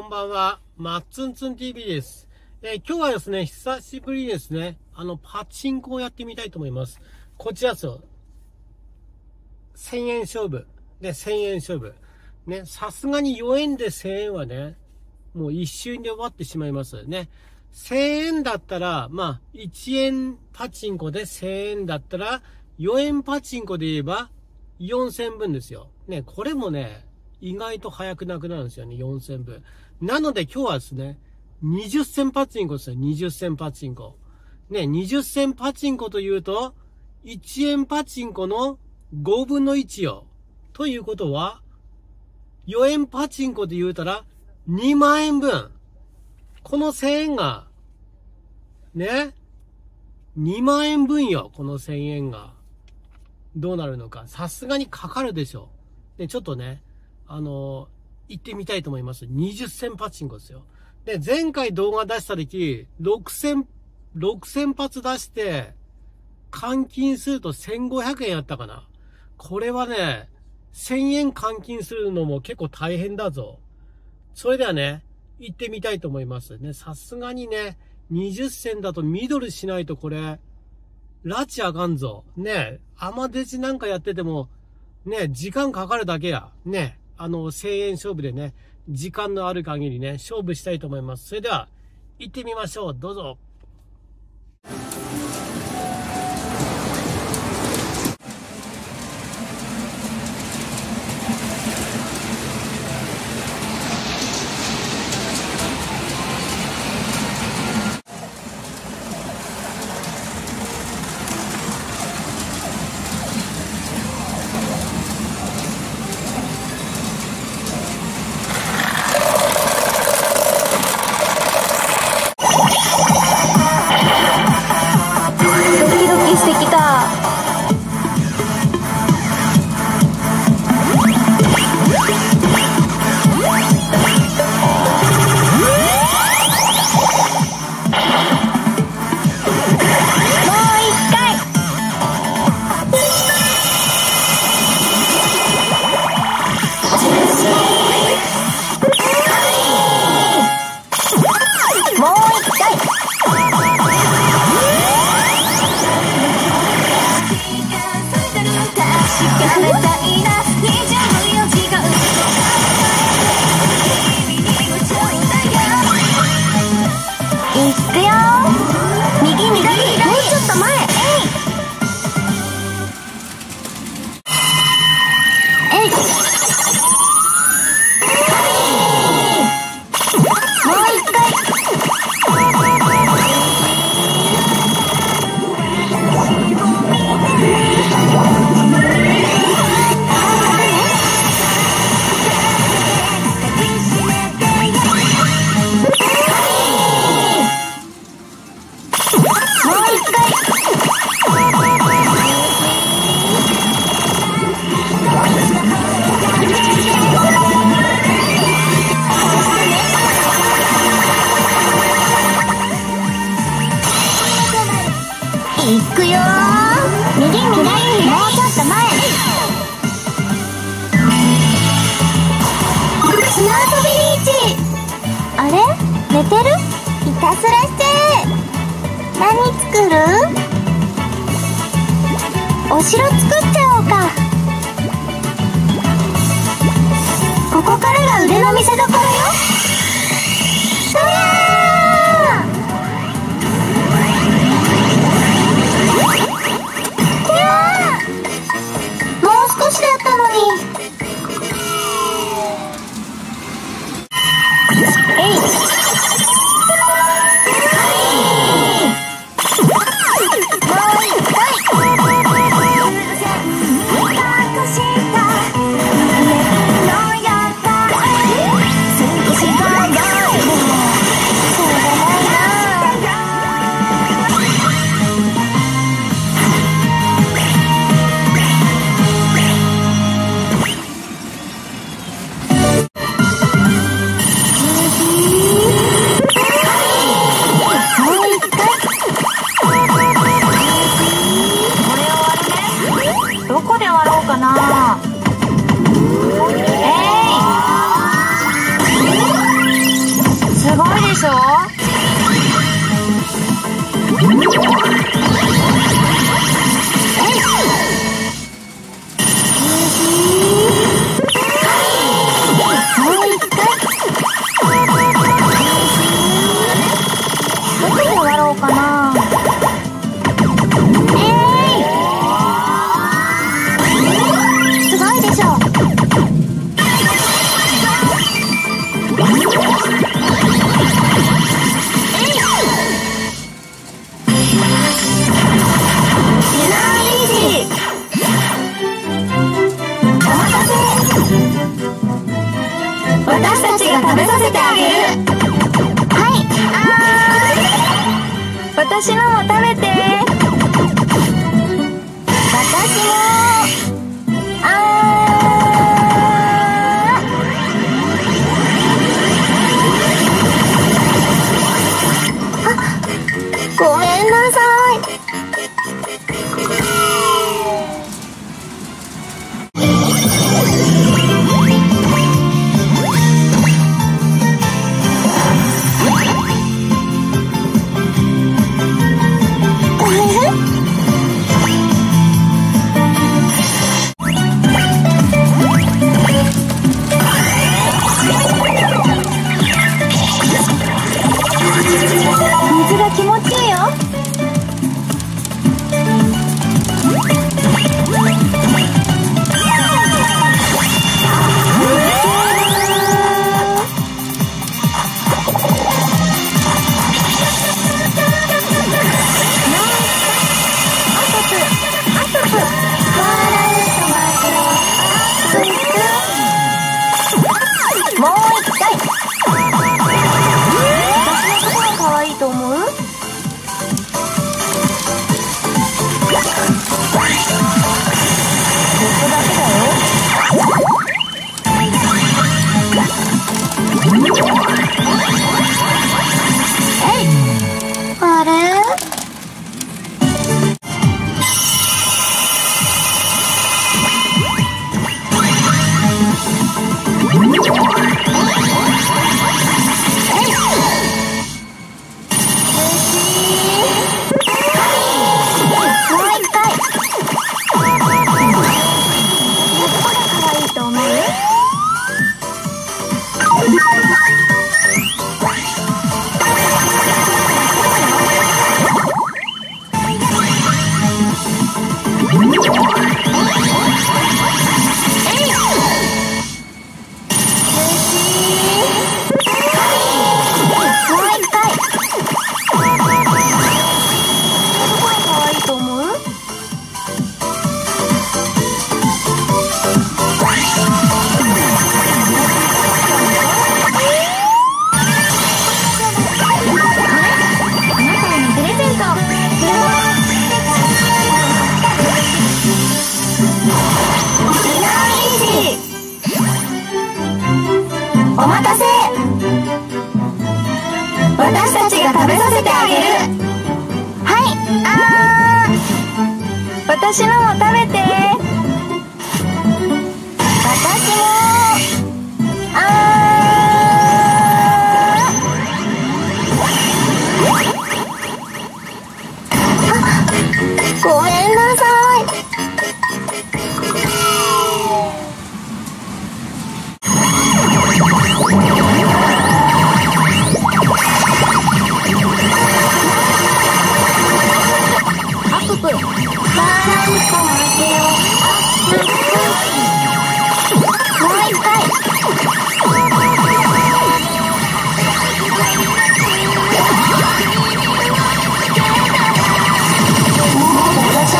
んばんは。まっつんつん TV です。今日はですね、久しぶりにですね、パチンコをやってみたいと思います。こちらですよ。1000円勝負。で、1000円勝負。ね、さすがに4円で1000円はね、もう一瞬で終わってしまいます。ね。1000円だったら、1円パチンコで1000円だったら、4円パチンコで言えば4000分ですよ。ね、これもね、意外と早くなくなるんですよね、4000分。なので今日はですね、20銭パチンコですよ、20銭パチンコ。ね、20銭パチンコというと、1円パチンコの5分の1よ。ということは、4円パチンコで言うたら、2万円分。この1000円が、ね、2万円分よ、この1000円が。どうなるのか。さすがにかかるでしょ。で、ちょっとね、行ってみたいと思います。20銭パチンコですよ。で、前回動画出した時、6000発出して、換金すると1500円やったかな。これはね、1000円換金するのも結構大変だぞ。それではね、行ってみたいと思います。ね、さすがにね、20銭だとミドルしないとこれ、拉致あかんぞ。ね、アマデジなんかやってても、ね、時間かかるだけや。ね、1000円勝負でね、時間のある限りね、勝負したいと思います。それでは、行ってみましょう。どうぞ。 行くよー。右、もうちょっと前。砂遊びリーチ。あれ寝てる？いたずらして。何作る？お城作っちゃおうか。ここからが腕の見せ所よ。 世私のも食べて。私も。ごめんなさい。水が気持ちいいよ。もう一回。可愛いと思う？ここだけだよ。あれ？お待たせ。私たちが食べさせてあげる。はい、私のも食べて。私も。ごめんなさい。私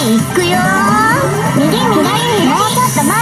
行くよ。右右、もうちょっと前。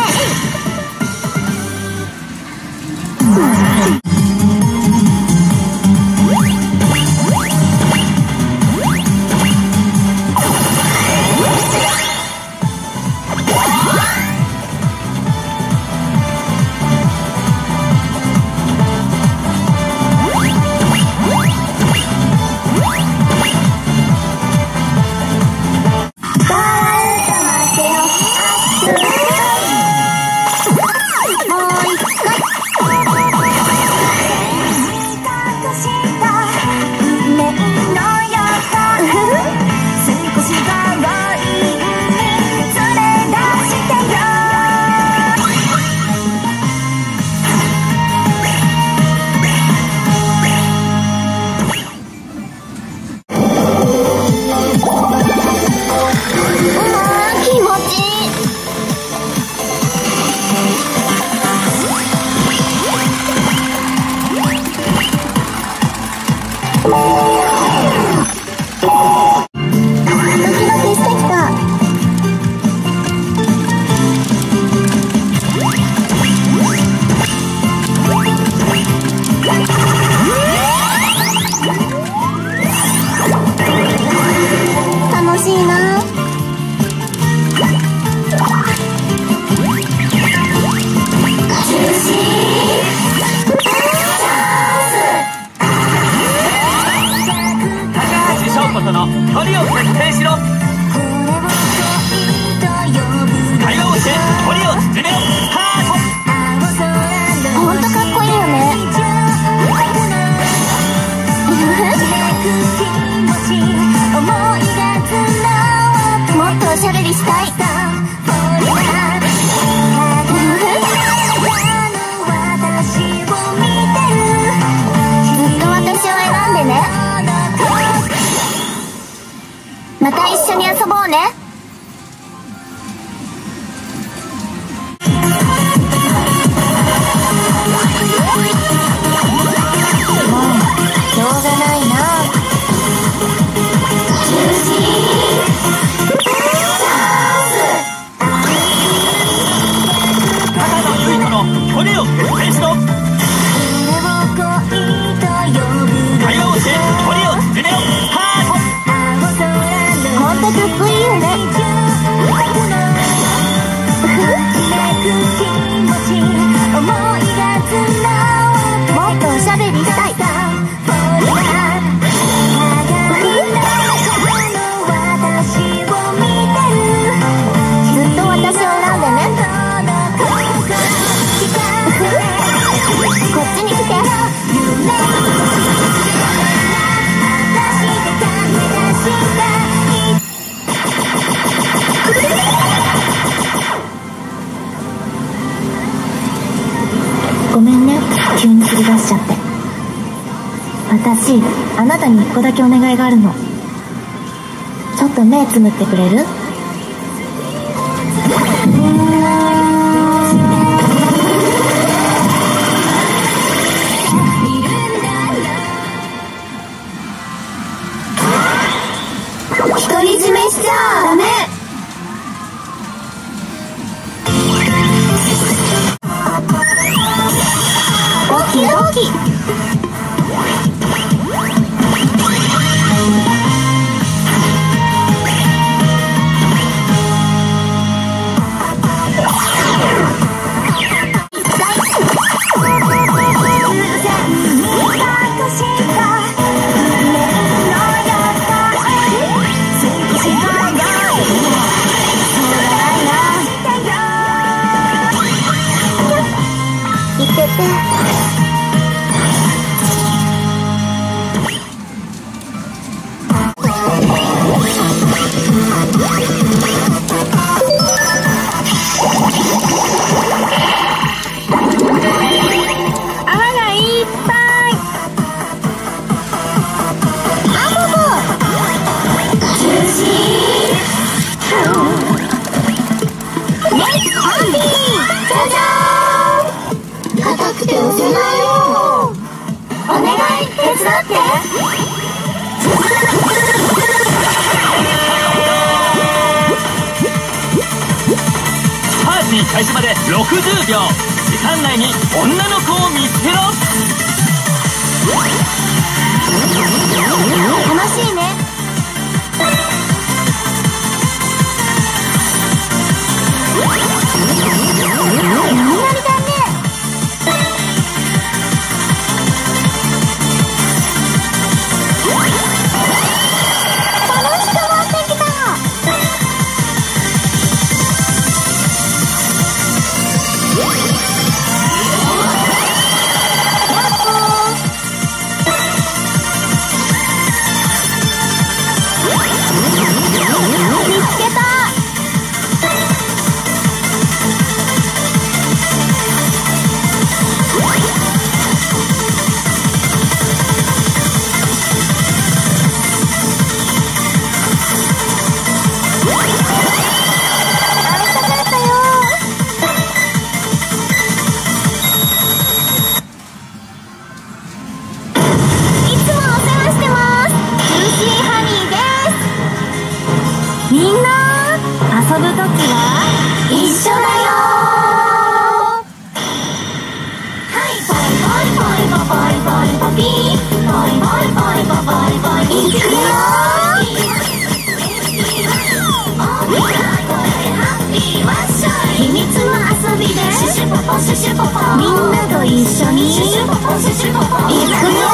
また一緒に遊ぼうね。もうしょうがないな。 高野由依子の距離を決定しろ。会話をして距離を縮めろ。 ほんとかっこいいよね。もっとおしゃべりしたい。ずっと私を選んでね。こっちに来て。ごめんね、急に切り出しちゃって。私、あなたに一個だけお願いがあるの。ちょっと目つむってくれる？独り占めしちゃダメ。ドキドキ。 開始まで60秒。時間内に女の子を見つけろ。 楽しいね。波乗りだね。楽しくなってきた。見つけた。みんな遊ぶときは一緒だよ。はいポイポイポイポポイポイポピーポイポイポイポポイポイいくよ。大きな声でハッピーワッショイ。秘密の遊びでシュシュポポシュシュポポ。みんなと一緒にシュシュポポシュシュポポいくよ。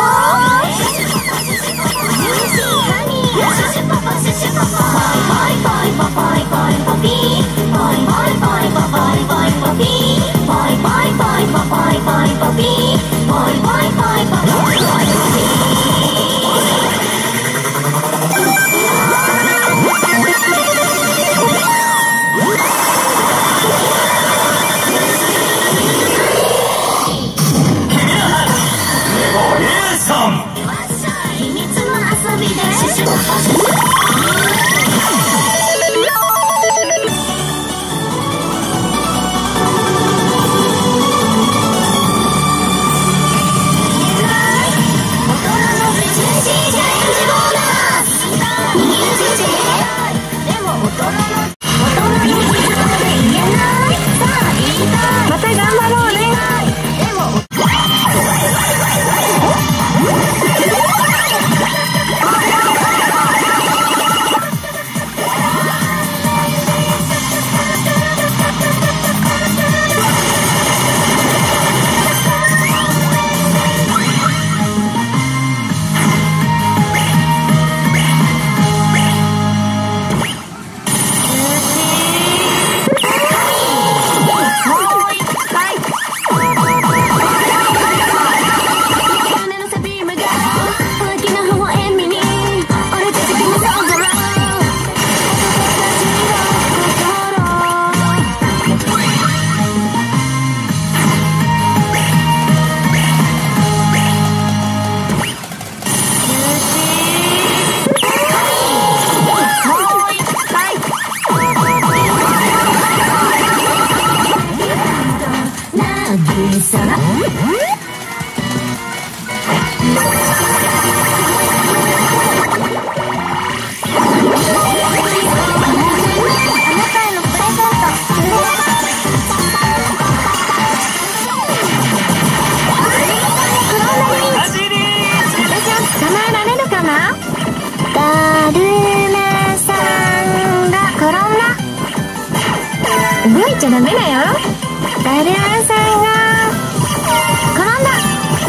動いちゃダメだよ。だるまさんが転んだ。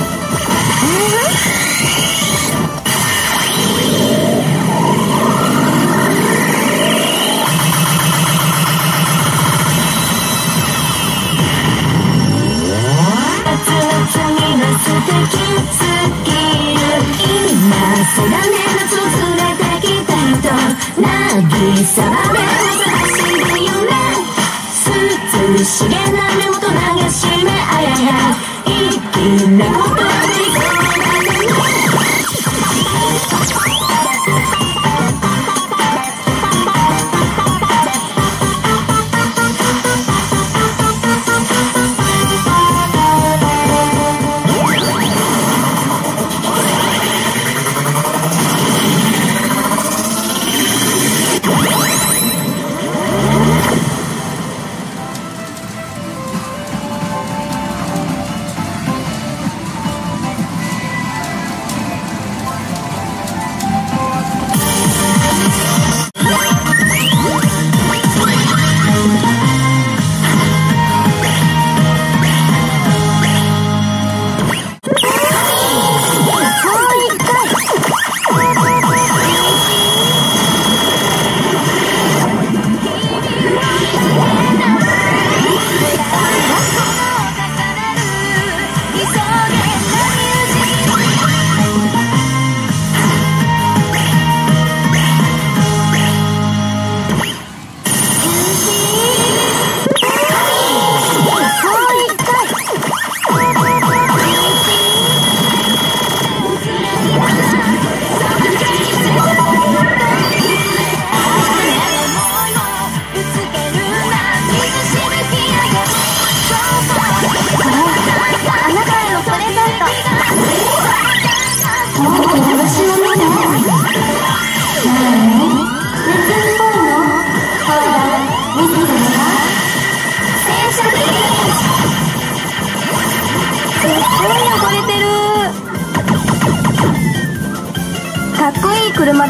夏の君の素敵すぎる。今空で夏を連れてきた人、渚は目を探してるよね。涼しげな目元流し目あやや粋なことで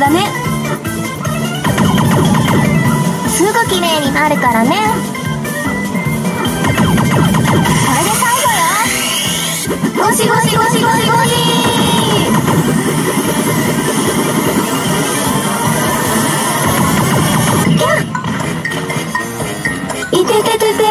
だね。すぐきれいになるからね。これで最後よ。ゴシゴシゴシゴシゴシ。いてててて。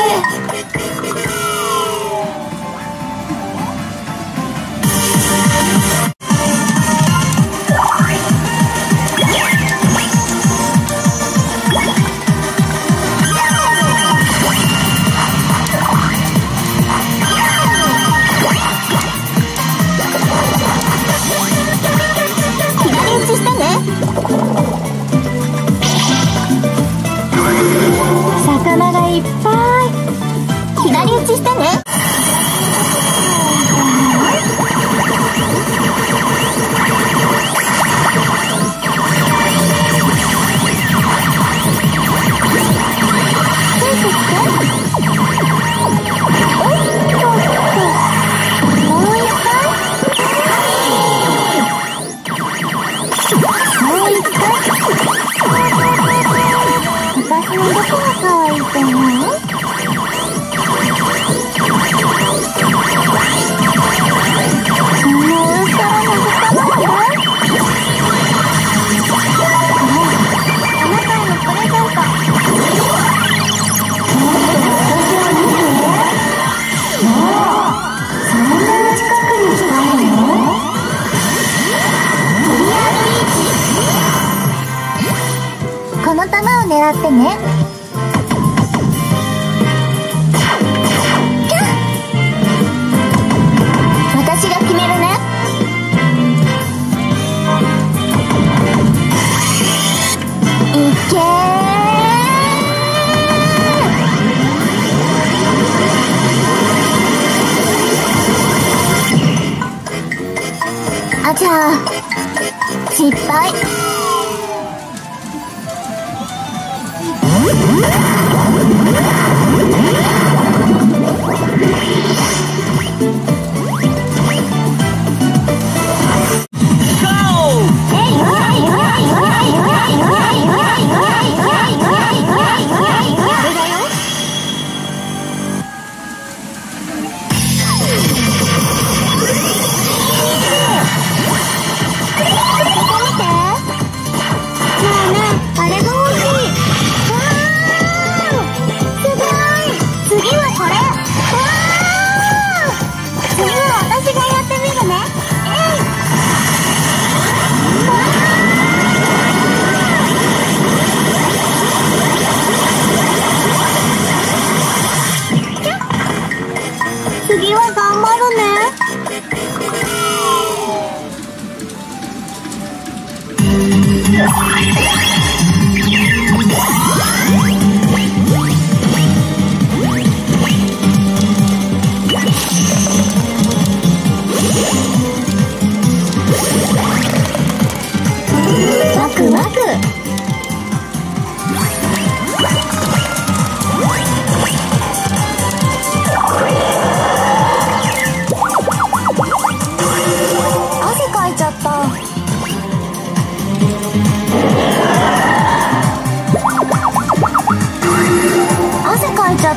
魚がいっぱい。左打ちしてね。私のどこが可愛いと思う？この球を狙ってね。私が決めるね。いっけー。あ、じゃあ失敗。次は頑張るね。ワクワク。汗かいちゃった。汗かいちゃった。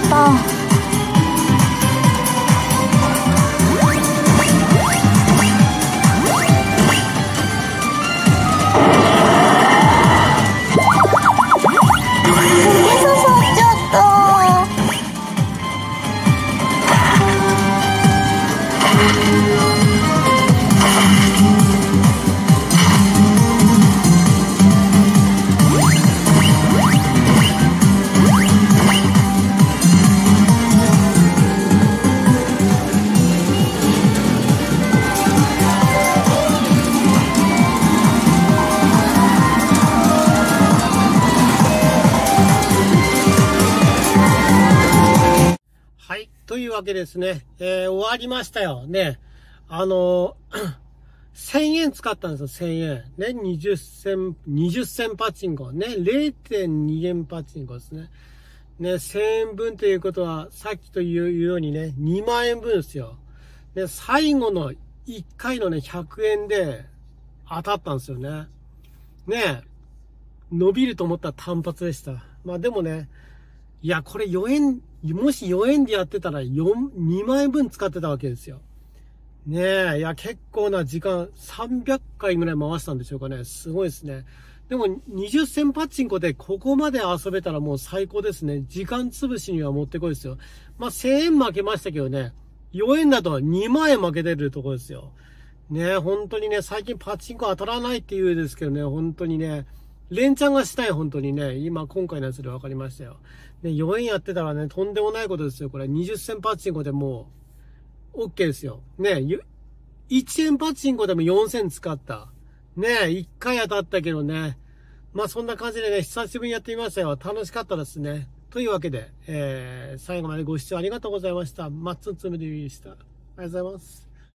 というわけですね。終わりましたよ。ね。1000円使ったんですよ、1000円。ね、20銭パチンコ。ね、0.2 円パチンコですね。ね、1000円分ということは、さっきというようにね、2万円分ですよ。ね、最後の1回のね、100円で当たったんですよね。 ね、伸びると思ったら単発でした。まあでもね、いや、これ4円、もし4円でやってたら2万円分使ってたわけですよ。ねえ、いや、結構な時間、300回ぐらい回したんでしょうかね。すごいですね。でも、20銭パッチンコでここまで遊べたらもう最高ですね。時間潰しにはもってこいですよ。まあ、1000円負けましたけどね、4円だと2万円負けてるところですよ。ねえ、本当にね、最近パチンコ当たらないって言うんですけどね、本当にね、連チャンがしたい、本当にね、今回のやつで分かりましたよ。ね、4円やってたらね、とんでもないことですよ。これ、20銭パチンコでもう、OK ですよ。ね、1円パチンコでも4000使った。ね、1回当たったけどね。まあそんな感じでね、久しぶりにやってみましたよ。楽しかったですね。というわけで、最後までご視聴ありがとうございました。マッツンツムでした。ありがとうございます。